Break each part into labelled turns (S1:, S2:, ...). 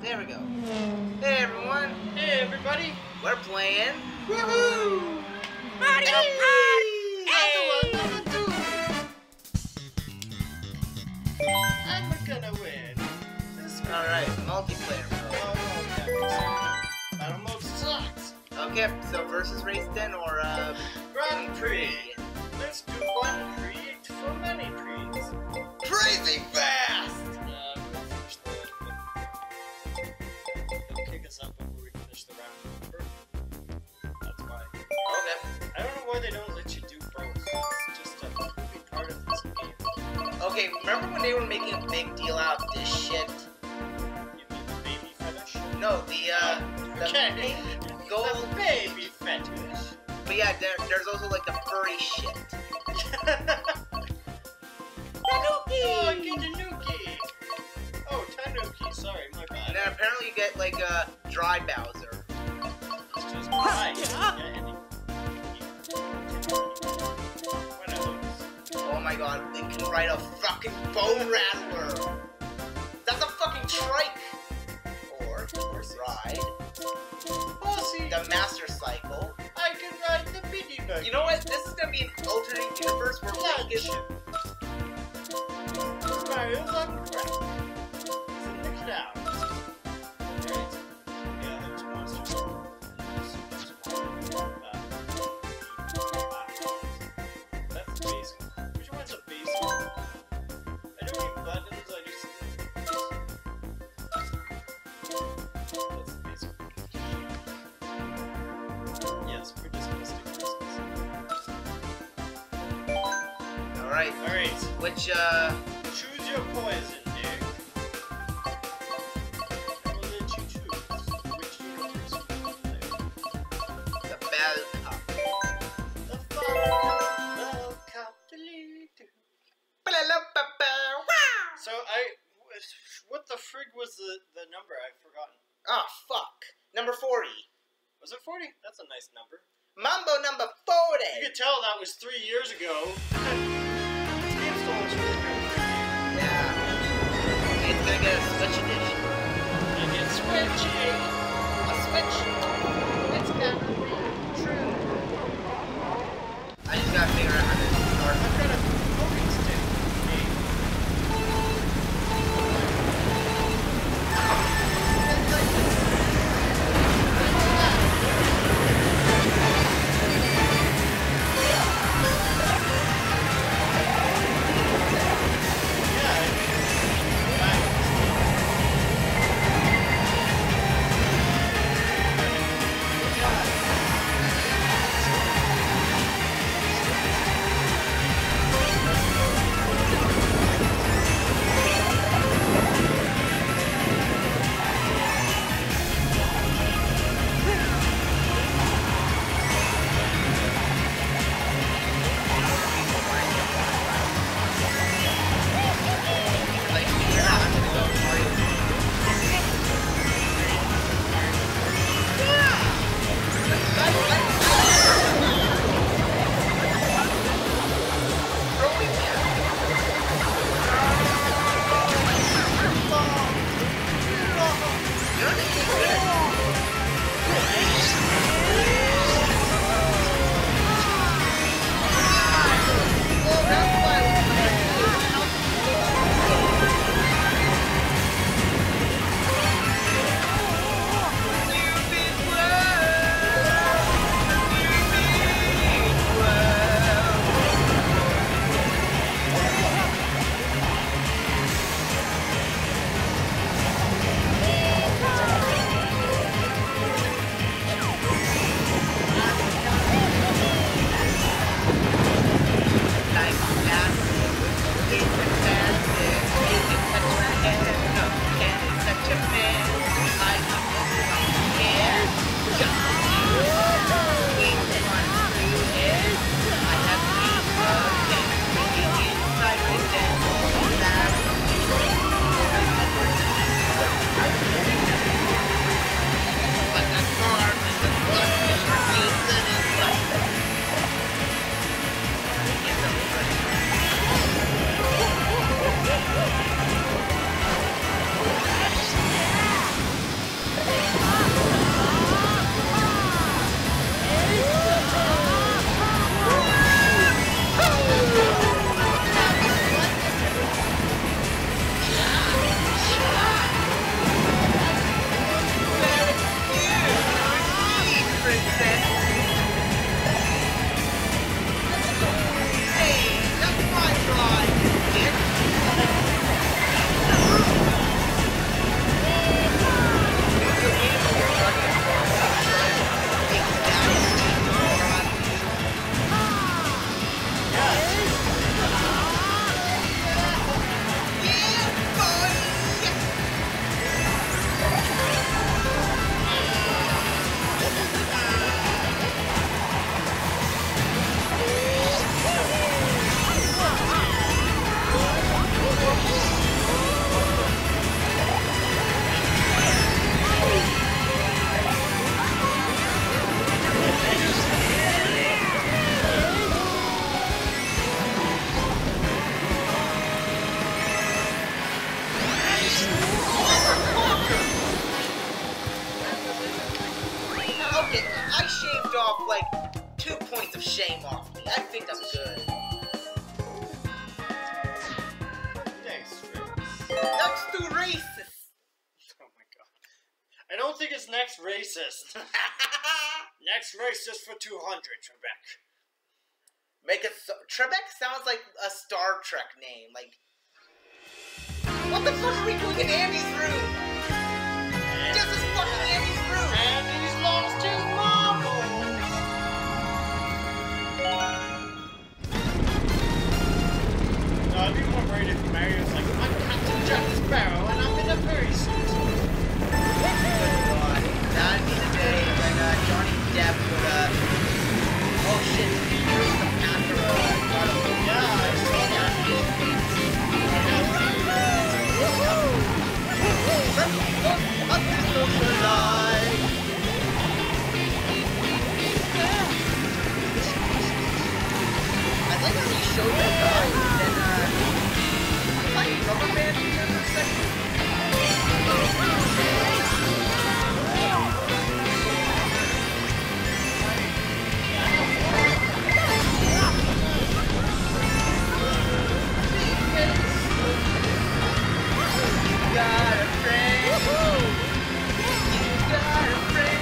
S1: There we go. Hey everyone.
S2: Hey everybody.
S1: We're playing.
S2: Woohoo!
S3: Mario Kart!
S2: I'm gonna win.
S1: Alright, multiplayer mode.
S2: Battle mode sucks.
S1: Okay, so versus race then or
S2: Grand Prix. Let's do one Prix for many Prix.
S1: Crazy fast!
S2: They'll kick us out before we finish the round. That's why.
S1: Okay.
S2: I don't know why they don't let you do both. It's just a part of this game.
S1: Okay, remember when they were making a big deal out of this shit?
S2: You mean the baby fetish?
S1: No, the
S2: Okay.
S1: gold.
S2: The baby fetish.
S1: But yeah, there's also like the furry shit.
S2: Tanuki! Oh, I get Tanuki! Oh, Tanuki, sorry, my bad.
S1: And then apparently you get like a dry Bowser.
S2: It's just right. One of those.
S1: Oh my god, they can ride a fucking bone rattler! That's a fucking trike! Or ride
S2: Bossy!
S1: the Master Cycle.
S2: I can ride the bitty buggy.
S1: You know what? This is gonna be an alternate universe where we get
S2: Mario's on crack. He's in the clouds. Right? Yeah, there's monsters. That's basic. Which one's a basic? I don't need buttons, I just... That's the basic. Yes, we're just gonna stick with this.
S1: Alright,
S2: Alright.
S1: which,
S2: Choose your poison, Nick. I will let you choose which universe you want to play.
S1: the Bell Cup.
S2: The Bell Cup. So what the frig was the number? I've forgotten.
S1: Oh, fuck. Number 40.
S2: Was it 40? That's a nice number.
S1: Mambo number
S2: You
S1: 40!
S2: could tell that was 3 years ago. This game's still really good.
S1: Yeah. It's gonna get a Switch edition.
S2: And it's switching.
S1: A Switch?
S2: It's gonna be true.
S1: I just gotta figure out how to start.
S2: I've got a poking stick. Hey. I don't think it's next racist. Next racist for 200, Trebek.
S1: Make it Trebek sounds like a Star Trek name. Like, what the fuck are we doing in Andy's room? This is fucking Andy's room.
S2: And he's lost his marbles. No, I'd be more worried if Mario's like, I'm Captain Jack Sparrow and I'm in a furry suit.
S1: That'd be the day when Johnny Depp would, oh shit, he drew some after,
S2: Yeah, I saw that.
S1: Let's look up the social life. I like how he showed that guy, and like rubber band here for a second. Got a friend. You got a friend.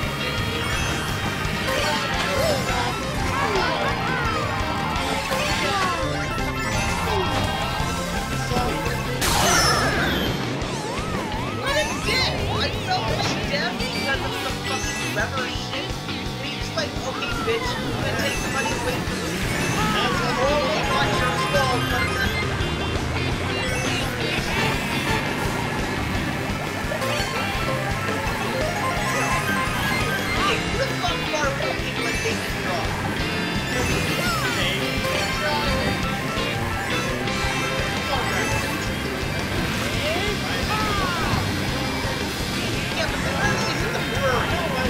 S1: What a dick! I felt like death because of some fucking clever shit. And he's just like, okay, bitch, I'm gonna take the money away from you. That's a whole bunch of fault, Who the fuck Marvel people that take this dog? Yeah, but the rest is the word.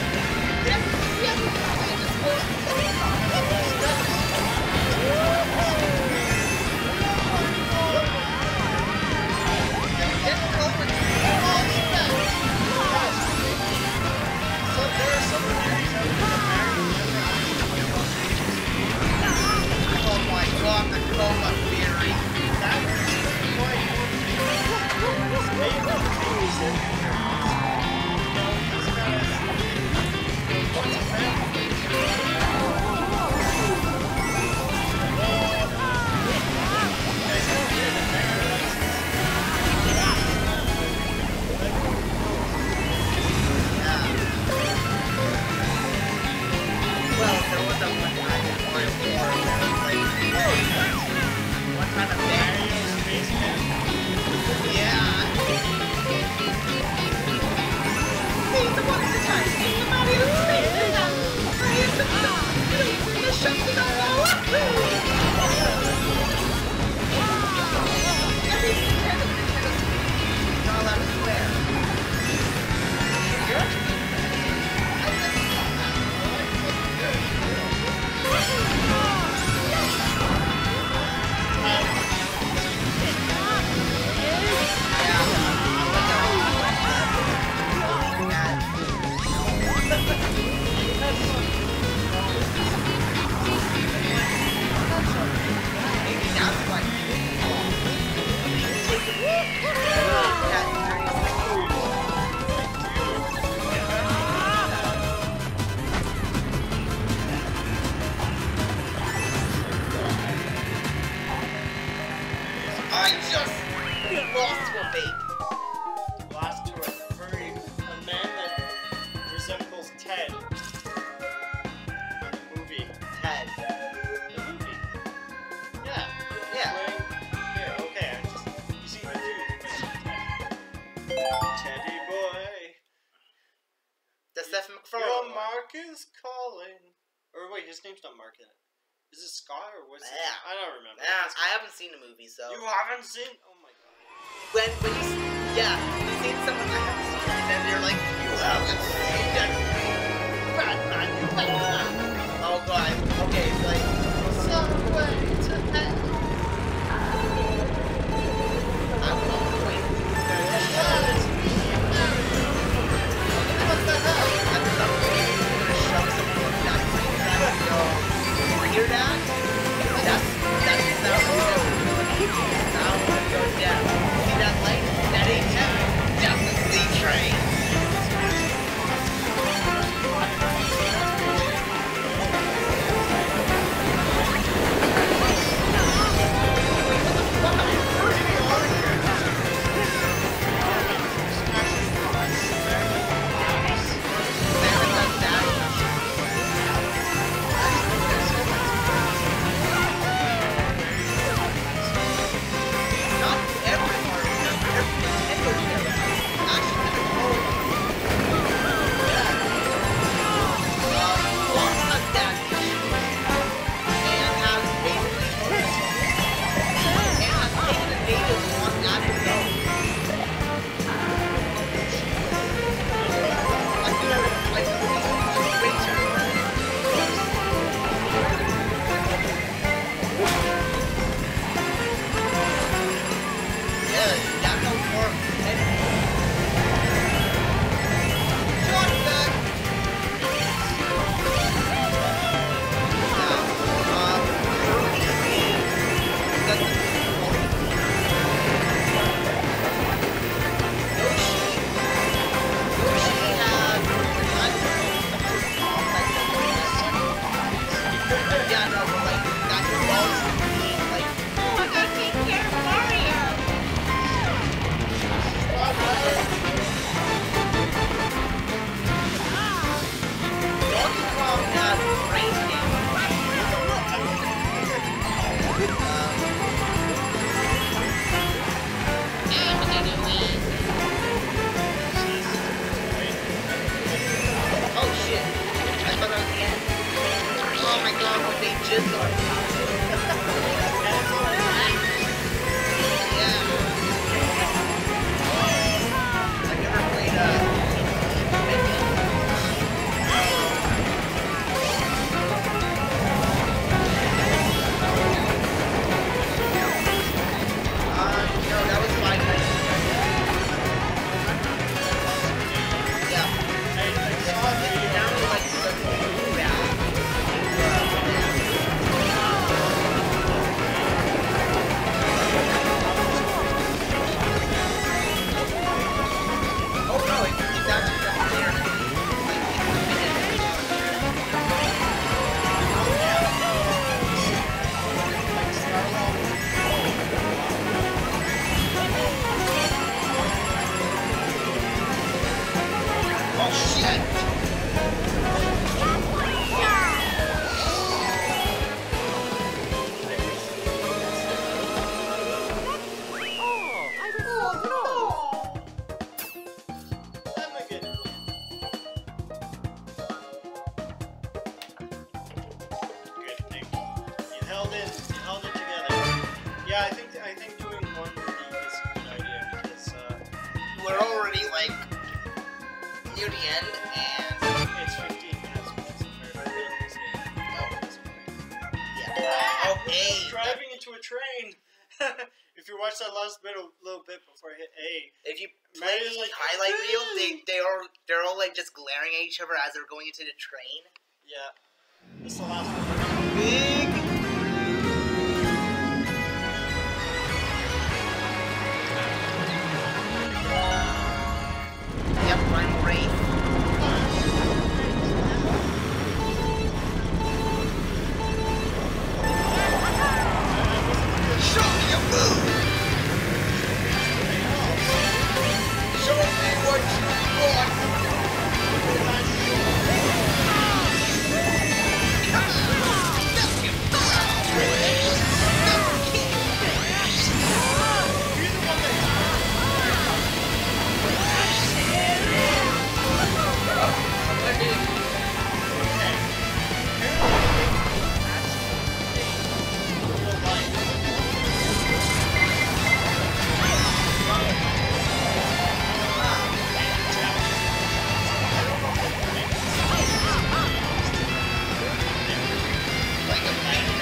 S2: So there are some theories out there that Mario never actually
S1: Oh my god, the coma theory.
S2: that was quite maybe changes it. You know, he's got what's a family?
S1: Well, there was a one time in Mario 4 where it was like, one time a
S2: Mario's basement.
S1: yeah. See, the one at the time, see the Mario's space and the shots is all out. Every Nintendo Switch, not allowed to swear. You're actually I just lost to a baby.
S2: Last to a furry, a man that resembles Ted. The movie.
S1: Ted.
S2: The movie. Yeah.
S1: Yeah.
S2: Here, okay, you see my dude, Teddy boy.
S1: That's Seth
S2: Your
S1: MacFarlane.
S2: Mark is calling. Or wait, his name's not Mark in it. Is it Scott or what's it?
S1: Yeah.
S2: I don't remember.
S1: I haven't seen the movie, so.
S2: You haven't seen? Oh my god.
S1: When you see someone I haven't seen, and then they're like, you haven't seen that movie, Batman, you Batman. Oh god. Okay, it's like some way to hell. I won't wait. What the hell? That's something. I'm gonna shove some more nuts in that. You hear that? That's the sound go down. See that light? That ain't heaven. That's the sea train.
S2: held it together. Yeah, I think doing one league is a good idea because
S1: We're already like near the end, and
S2: it's 15 minutes, which is very realistic.
S1: yeah. Okay.
S2: Driving into a train. If you watch that last little bit before I hit A,
S1: If you play
S2: Mario's
S1: the
S2: like,
S1: highlight reel, they're all like just glaring at each other as they're going into the train.
S2: yeah, this is the last one.
S1: Big. Yep, I'm great. Show me your move. Show me what you want. Like a man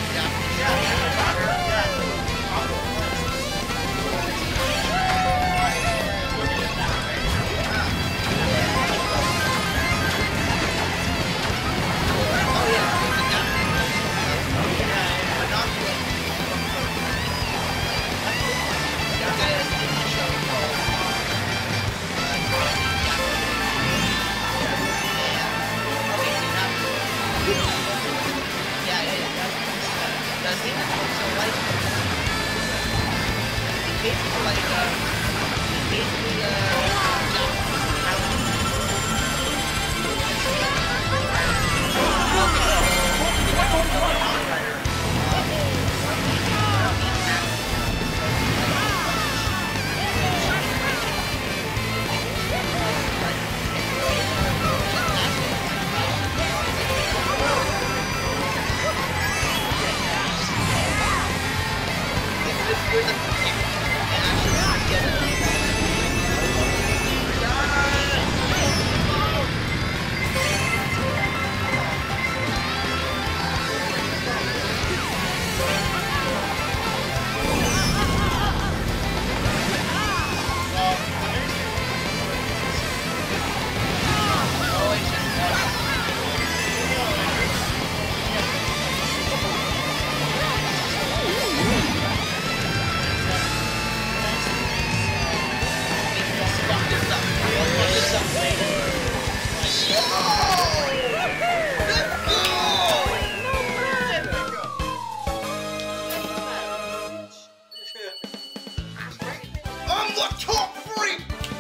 S1: I'm the top freak!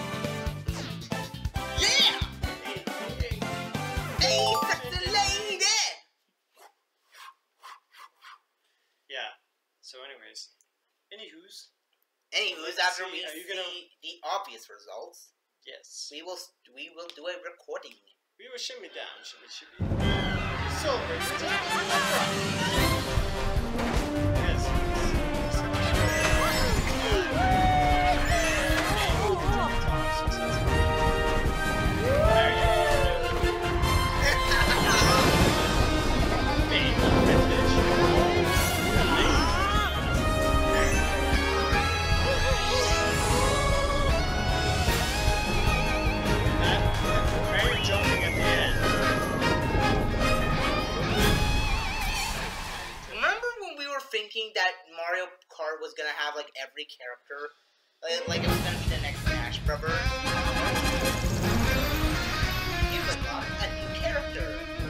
S1: Yeah! Hey, sexy lady!
S2: Yeah. So, anywho's,
S1: Anywho's, after we
S2: Are you
S1: see
S2: gonna-
S1: the obvious results,
S2: yes,
S1: we will do a recording.
S2: we will shimmy down, shimmy. Celebrate the time. Yes. Jumping at the end.
S1: Remember when we were thinking that Mario Kart was gonna have like every character, like it was gonna be the next Smash Brothers? You forgot a new character.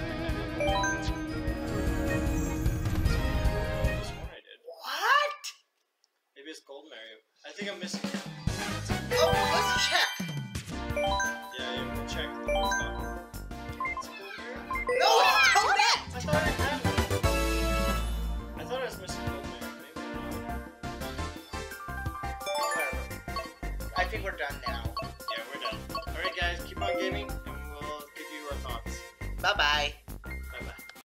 S2: This one I did.
S1: What?
S2: Maybe it's Gold Mario. I think I'm missing.
S1: Oh, let's check.
S2: Yeah, you can check the whole top. It's Gold Mario?
S1: No, it's Toadette.
S2: I thought I had it. I thought I was missing Gold Mario. Maybe not.
S1: Whatever. I think we're done now.
S2: Yeah, we're done. Alright guys, keep on gaming and we'll give you our thoughts.
S1: Bye bye.